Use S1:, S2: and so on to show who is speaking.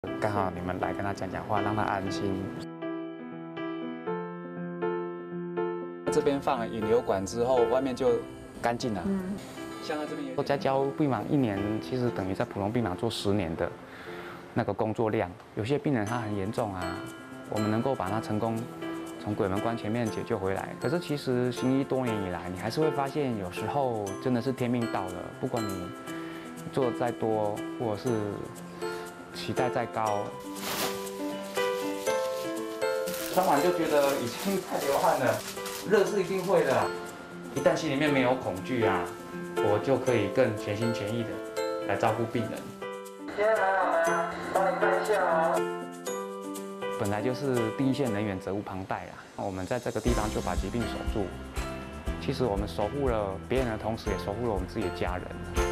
S1: 刚好你们来跟他讲讲话，让他安心。这边放了引流管之后，外面就干净了。像他这边有在教病房1年，其实等于在普通病房做10年的那个工作量。有些病人他很严重啊，我们能够把他成功从鬼门关前面解救回来。可是其实行医多年以来，你还是会发现，有时候真的是天命到了，不管你做的再多，或者是期待再高，穿完就觉得已经太流汗了，热是一定会的。一旦心里面没有恐惧啊，我就可以更全心全意的来照顾病人。现在还好吗？帮你看一下哦。本来就是第一线人员责无旁贷啦，我们在这个地方就把疾病守住。其实我们守护了别人的同时，也守护了我们自己的家人。